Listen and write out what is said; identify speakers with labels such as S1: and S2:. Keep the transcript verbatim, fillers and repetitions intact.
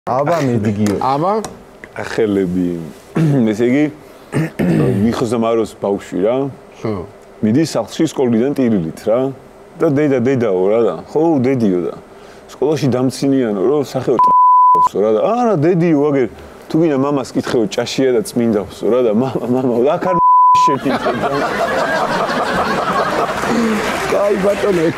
S1: აბა მედიგიო.
S2: აბა
S3: ახელები. ესე იგი მიხოზამაროს ბავშვი რა.
S2: ხო.
S3: მიდის სახლში სკოლიდან ტირილით რა. და დედა დედაო რა და. ხო, დედიო და. სკოლაში დამცინიანო რომ სახეო ტრ***ს რა და. არა, დედიო აგერ თუ გინდა მამას კითხეო ჭაშია და წმინდავს რა და მამა მამა აქ არ შეკითხე.
S2: კაი ბატონო